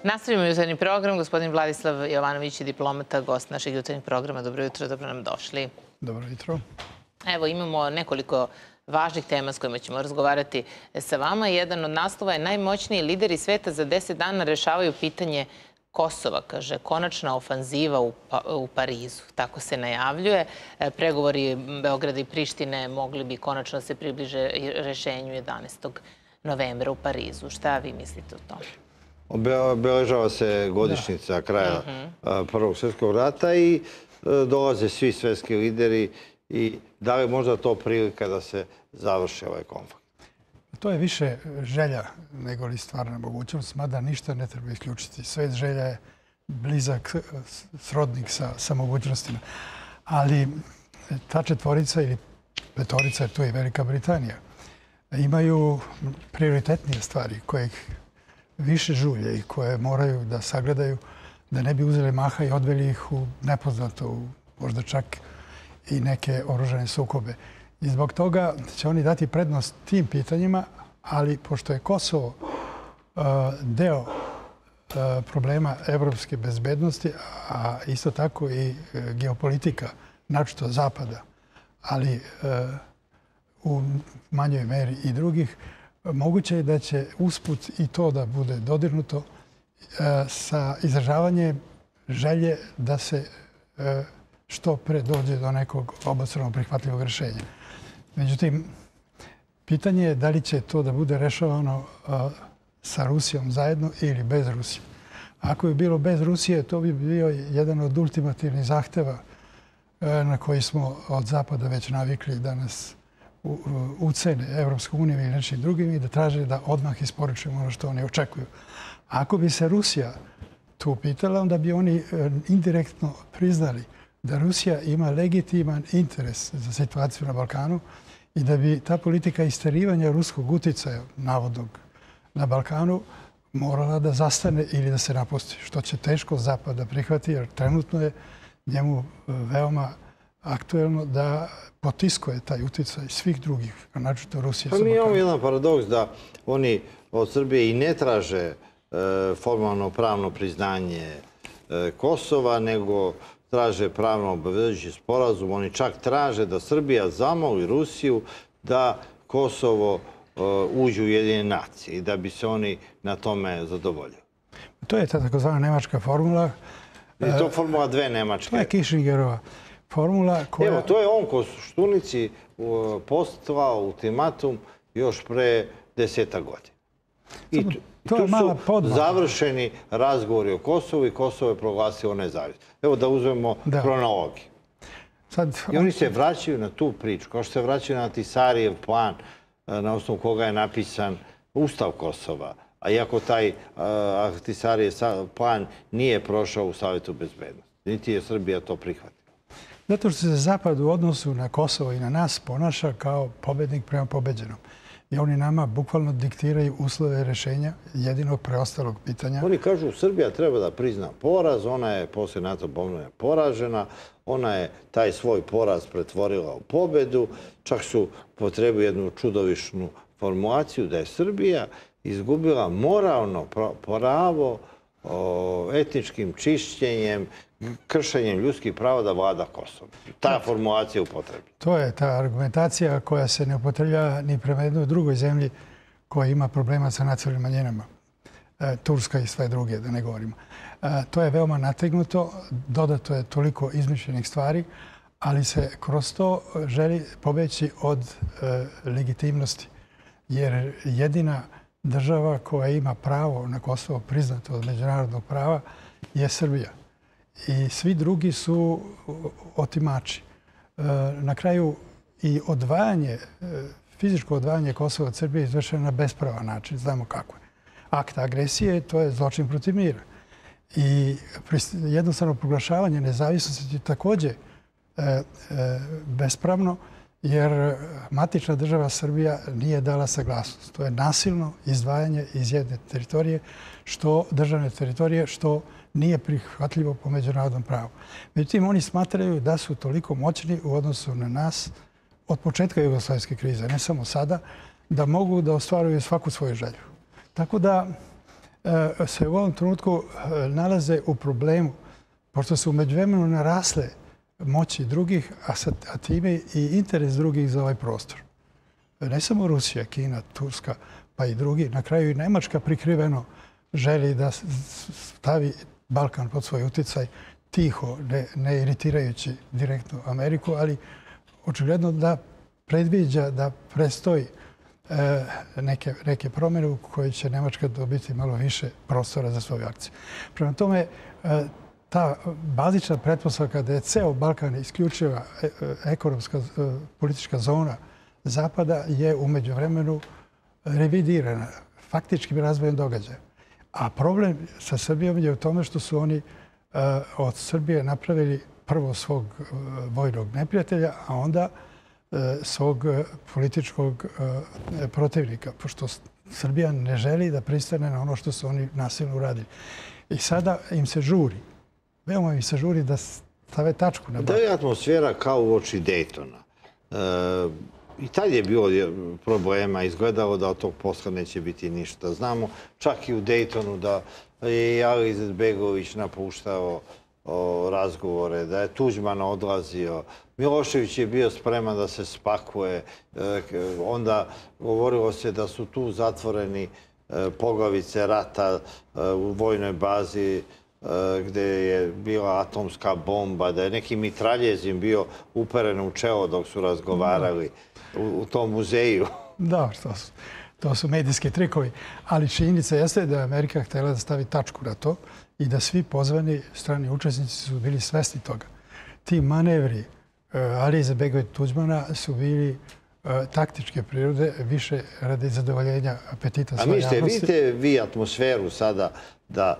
Nastavljamo jutarnji program. Gospodin Vladislav Jovanović je diplomata, gost našeg jutarnjeg programa. Dobro jutro, dobro nam došli. Dobro jutro. Evo, imamo nekoliko važnih tema s kojima ćemo razgovarati sa vama. Jedan od naslova je najmoćniji lideri sveta za 10 dana rešavaju pitanje Kosova, kaže, konačna ofanziva u Parizu. Tako se najavljuje. Pregovori Beograda i Prištine mogli bi konačno se približe rešenju 11. novembra u Parizu. Šta vi mislite o tome? Obeležava se godišnjica kraja Prvog svjetskog rata i dolaze svi svjetski lideri i da li možda to prilika da se završi ovaj konflikt? To je više želja nego li stvarna mogućnost, mada ništa ne treba isključiti. Svet želja je blizak srodnik sa mogućnostima. Ali ta četvorica ili petorica, to je Velika Britanija, imaju prioritetnije stvari koje ih više žulje i koje moraju da sagledaju da ne bi uzeli maha i odveli ih u nepoznato, možda čak i neke oružane sukobe. I zbog toga će oni dati prednost tim pitanjima, ali pošto je Kosovo deo problema evropske bezbednosti, a isto tako i geopolitika, naročito Zapada, ali u manjoj meri i drugih, moguće je da će usput i to da bude dodirnuto sa izražavanjem želje da se što pre dođe do nekog obostrano prihvatljivog rješenja. Međutim, pitanje je da li će to da bude rešavano sa Rusijom zajedno ili bez Rusije. Ako bi bilo bez Rusije, to bi bio jedan od ultimativnih zahteva na koji smo od Zapada već navikli da nas ucene Evropsku uniju i nečim drugim i da traže da odmah isporučimo ono što oni očekuju. Ako bi se Rusija tu pitala, onda bi oni indirektno priznali da Rusija ima legitiman interes za situaciju na Balkanu i da bi ta politika isterivanja ruskog uticaja navodnog na Balkanu morala da zastane ili da se napusti, što će teško Zapad da prihvati, jer trenutno je njemu veoma aktuelno da potiskuje taj uticaj svih drugih, a naročito Rusije. Pa mi imamo jedan paradoks da oni od Srbije i ne traže formalno pravno priznanje Kosova, nego traže pravno obavezujući sporazum. Oni čak traže da Srbija zamoli Rusiju da Kosovo uđe u Ujedinjene nacije i da bi se oni na tome zadovoljili. To je ta takozvana nemačka formula. Je to formula dve Nemačke? To je Kišingerova formula koja... Evo, to je on Koštunici poslao ultimatum još pre 10 godina. I tu su završeni razgovori o Kosovu i Kosovo je proglasilo nezavisnost. Evo da uzmemo kronologiju. I oni se vraćaju na tu priču, kao što se vraćaju na Ahtisarijev plan na osnovu koga je napisan Ustav Kosova. A iako taj Ahtisarijev plan nije prošao u Savjetu bezbednosti, niti je Srbija to prihvatila. Zato što se Zapad u odnosu na Kosovo i na nas ponaša kao pobednik prema pobeđenom. I oni nama bukvalno diktiraju uslove rješenja jedinog preostalog pitanja. Oni kažu Srbija treba da prizna poraz, ona je poslije NATO bombardovanja poražena, ona je taj svoj poraz pretvorila u pobedu, čak su potrebili jednu čudovišnu formulaciju da je Srbija izgubila moralno pravo etničkim čišćenjem, kršenjem ljudskih prava da vlada Kosovo. Ta formulacija je upotrebljena. To je ta argumentacija koja se ne upotrebljava ni prema jednoj drugoj zemlji koja ima problema sa nacionalnim manjinama. Turska i sve druge, da ne govorimo. To je veoma nategnuto, dodato je toliko izmišljenih stvari, ali se kroz to želi pobeći od legitimnosti. Jer jedina država koja ima pravo na Kosovo priznato od međunarodnog prava je Srbija. I svi drugi su otimači. Na kraju i odvajanje, fizičko odvajanje Kosova od Srbije izvršeno na bespravan način. Znamo kako je. Akt agresije, to je zločin protiv mira. I jednostavno proglašavanje nezavisnosti je također bespravno, jer matična država Srbija nije dala saglasnost. To je nasilno izdvajanje iz jedne teritorije, državne teritorije, što nije prihvatljivo po međunarodnom pravu. Međutim, oni smatraju da su toliko moćni u odnosu na nas od početka jugoslavijske krize, ne samo sada, da mogu da ostvaruju svaku svoju želju. Tako da se u ovom trenutku nalaze u problemu, pošto su umeđu vremenu narasle moći drugih, a time i interes drugih za ovaj prostor. Ne samo Rusija, Kina, Turska, pa i drugi. Na kraju i Nemačka prikriveno želi da stavi Balkan pod svoj uticaj tiho, ne iritirajući direktno Ameriku, ali očigledno da predviđa da prestoji neke promjene u koje će Nemačka dobiti malo više prostora za svoju akciju. Prema tome, ta bazična pretpostavka da je ceo Balkan isključiva ekonomska politička zona Zapada je u međuvremenu revidirana faktičkim razvojem događaja. A problem sa Srbijom je u tome što su oni od Srbije napravili prvo svog vojnog neprijatelja, a onda svog političkog protivnika, pošto Srbija ne želi da pristane na ono što su oni nasilno uradili. I sada im se žuri. Veoma im se žuri da stave tačku na Balkan. Da je atmosfera kao u oči Daytona. I tad je bilo problema. Izgledalo da od tog posla neće biti ništa. Znamo čak i u Daytonu da je Ali Izetbegović napuštao razgovore, da je Tuđman odlazio. Milošević je bio spreman da se spakuje. Onda govorilo se da su tu zatvoreni poglavice rata u vojnoj bazi gdje je bila atomska bomba, da je neki mitraljez im bio uperen u čelo dok su razgovarali u tom muzeju. Da, to su medijski trikovi. Ali činjenica jeste da je Amerika htjela da stavi tačku na to i da svi pozvani strani učesnici su bili svesni toga. Ti manevri Alije Izetbegovića i Tuđmana su bili taktičke prirode, više radi zadovoljenja apetita svoje javnosti. A vidite vi atmosferu sada da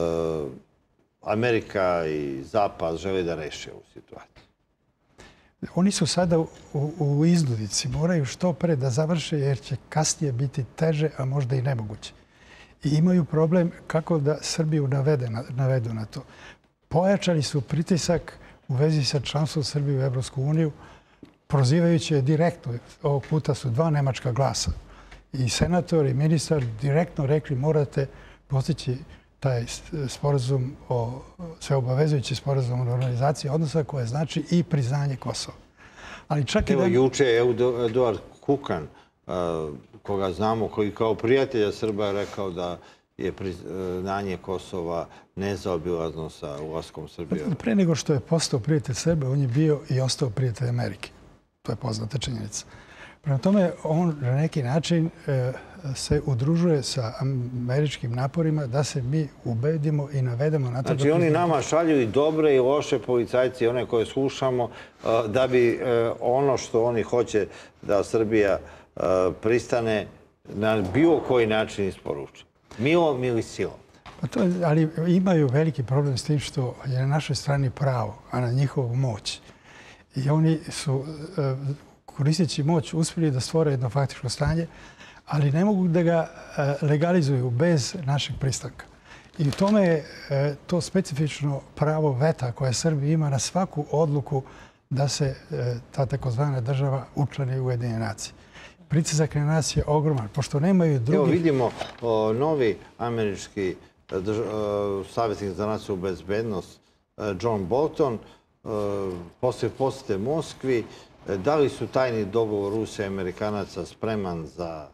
Amerika i Zapad žele da reše ovu situaciju? Oni su sada u iznudici. Moraju što pre da završe jer će kasnije biti teže, a možda i nemoguće. I imaju problem kako da Srbiju navedu na to. Pojačali su pritisak u vezi sa članstvom Srbije u Evropsku uniju, prozivajući je direktno. Ovog puta su dva nemačka glasa. I senator i ministar direktno rekli morate postići taj sporazum sveobavezujući sporazum o normalizaciji odnosa koje znači i priznanje Kosova. Ali čak Evo, juče je Eduard Kukan, koga znamo, koji kao prijatelja Srba je rekao da je priznanje Kosova nezaobilazno sa ulaskom Srbije. Pre nego što je postao prijatelj Srba, on je bio i ostao prijatelj Amerike. To je poznata činjenica. Prema tome, on na neki način se udružuje sa američkim naporima da se mi ubedimo i navedemo na to. Znači, oni nama šalju i dobre i loše policajci, one koje slušamo, da bi ono što oni hoće da Srbija pristane na bilo koji način isporuči. Milom ili silom. Ali imaju veliki problem s tim što je na našoj strani pravo, a na njihovu moć. I oni su, koristeći moć, uspjeli da stvore jedno faktičko stanje, ali ne mogu da ga legalizuju bez našeg pristanka. I u tome je to specifično pravo veta koje Srbija ima na svaku odluku da se ta takozvana država učlani u Ujedinjene nacije. Pritisak na nas je ogroman, pošto nemaju drugih... Evo vidimo novi američki savjetnik za nacionalnu bezbednost John Bolton poslije posjete Moskvi. Da li su tajni dogovor Rusija i Amerikanaca spreman za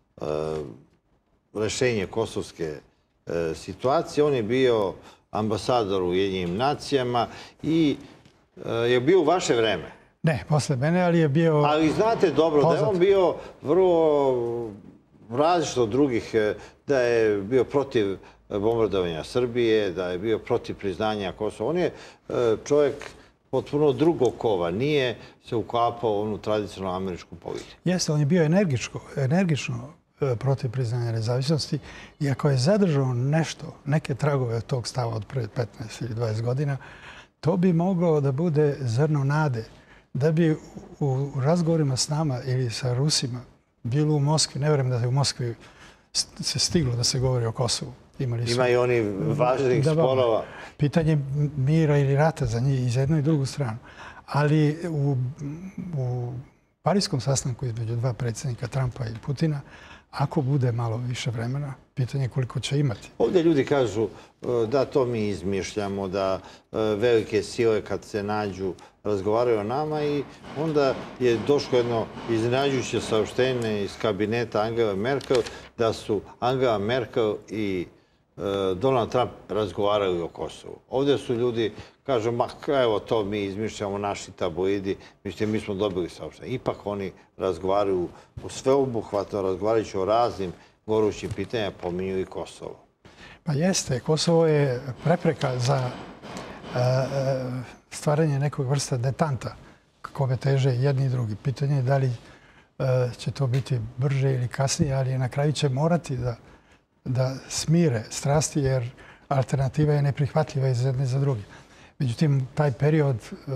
rešenje kosovske situacije? On je bio ambasador u Ujedinjenim nacijama i je bio u vaše vreme. Ne, posle mene, ali je bio... Ali znate dobro da je on bio vrlo različit od drugih, da je bio protiv bombardovanja Srbije, da je bio protiv priznanja Kosova. On je čovjek potpuno drugog kova, nije se uklapao u onu tradicionalnu američku politiku. Jeste, on je bio energično protiv priznanja nezavisnosti, iako je zadržao neke tragove od tog stava od pred 15 ili 20 godina, to bi moglo da bude zrno nade da bi u razgovorima s nama ili sa Rusima bilo u Moskvi, ne vjerujem da je u Moskvi se stiglo da se govori o Kosovu. Ima i oni važnih sporova. Pitanje mira ili rata za njih i za jednu i drugu stranu. Ali u parijskom sastanku između dva predsjednika, Trumpa i Putina, Ako bude malo više vremena, pitanje je koliko će imati. Ovdje ljudi kažu da to mi izmišljamo, da velike sile kad se nađu razgovaraju o nama i onda je došlo jedno iznenađujuće saopštenje iz kabineta Angele Merkel da su Angela Merkel i Donald Trump razgovarali o Kosovu. Ovdje su ljudi, kažu, ma evo to mi izmišljamo, naši tabloidi, mi smo dobili saopštenje. Ipak oni razgovaraju u sveobuhvatno, razgovarajući o raznim gorućim pitanjima, pominju i Kosovo. Pa jeste, Kosovo je prepreka za stvaranje nekog vrsta detanta kome teže jedni i drugi. Pitanje je da li će to biti brže ili kasnije, ali na kraju će morati da smire strasti, jer alternativa je neprihvatljiva iz jedne za druge. Međutim, taj period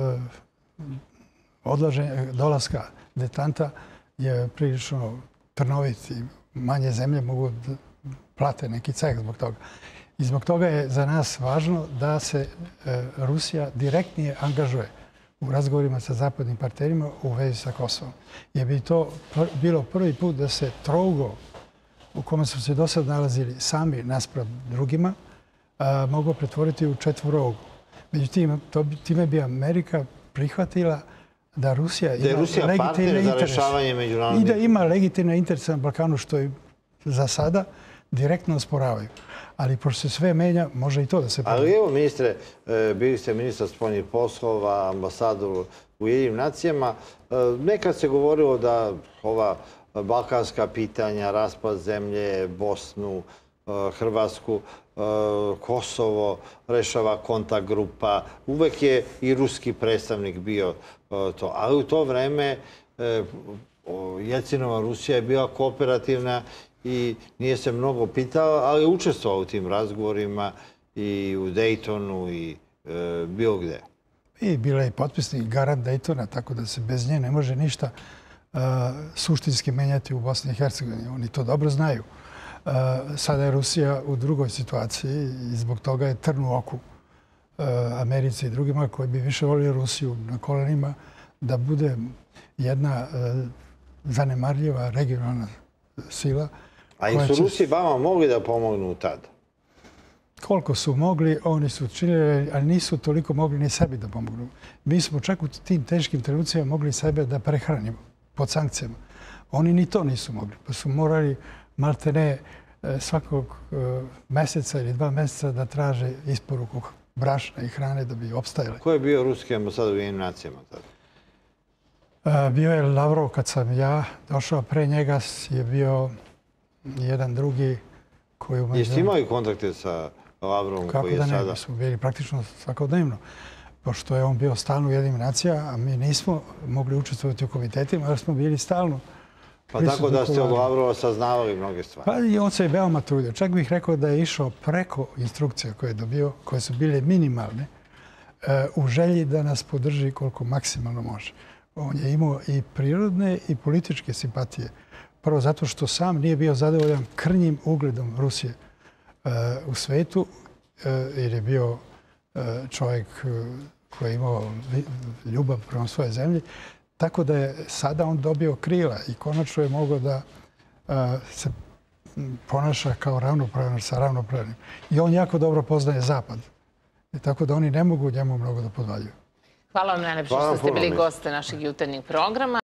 dolaska detanta je prilično trnovit i manje zemlje mogu da plate neki ceh zbog toga. I zbog toga je za nas važno da se Rusija direktnije angažuje u razgovorima sa zapadnim partnerima u vezi sa Kosovom. Jer bi to bilo prvi put da se trougo u kome su se do sad nalazili sami naspram drugima, moglo pretvoriti u četvorougo. Međutim, time bi Amerika prihvatila da Rusija ima legitimne interese i da ima legitimne interese na Balkanu, što je za sada direktno osporavaju. Ali pošto se sve menja, može i to da se promeni. Ali evo, ministre, bili ste ministar spoljnih poslova, ambasador u Ujedinjenim nacijama. Nekad se govorilo da ova balkanska pitanja, raspad zemlje, Bosnu, Hrvatsku, Kosovo, rešava kontakt grupa. Uvek je i ruski predstavnik bio to. Ali u to vreme Jelcinova Rusija je bila kooperativna i nije se mnogo pitala, ali je učestvovao u tim razgovorima i u Daytonu i bilo gde. I bila je potpisnik garant Daytona, tako da se bez nje ne može ništa suštinski menjati u Bosni i Hercegovini. Oni to dobro znaju. Sada je Rusija u drugoj situaciji i zbog toga je trn u oku Americi i drugima koji bi više volili Rusiju na kolenima da bude jedna zanemarljiva regionalna sila. A i su Rusi vama mogli da pomognu tada? Koliko su mogli, oni su činili, ali nisu toliko mogli ni sebi da pomognu. Mi smo čak u tim teškim trenucima mogli sebe da prehranimo pod sankcijama. Oni ni to nisu mogli, pa su morali maltene svakog meseca ili 2 meseca da traže isporuku brašna i hrane da bi opstajali. Ko je bio ruski ambasador u Ujedinjenim nacijama tada? Bio je Lavrov kad sam ja došao. Pre njega je bio jedan drugi koji... Jeste imali kontakte sa Lavrovom koji je sada? Kako da ne, mi smo bili praktično svakodnevno. Pošto je on bio stalno u Ujedinjenim nacijama, a mi nismo mogli učestvovati u komitetima, jer smo bili stalno. Pa tako da ste od Lavrova saznavali mnoge stvari. Pa i on se je veoma trudio. Čak bih rekao da je išao preko instrukcija koje je dobio, koje su bile minimalne, u želji da nas podrži koliko maksimalno može. On je imao i prirodne i političke simpatije. Prvo zato što sam nije bio zadovoljan krnjim ugledom Rusije u svetu, jer je bio čovjek koji je imao ljubav prema svojoj zemlji. Tako da je sada on dobio krila i konačno je mogao da se ponaša kao ravnopravan sa ravnopravnim. I on jako dobro poznaje Zapad. Tako da oni ne mogu njemu mnogo da podvaljuju. Hvala vam najlepše što ste bili goste našeg jutarnjeg programa.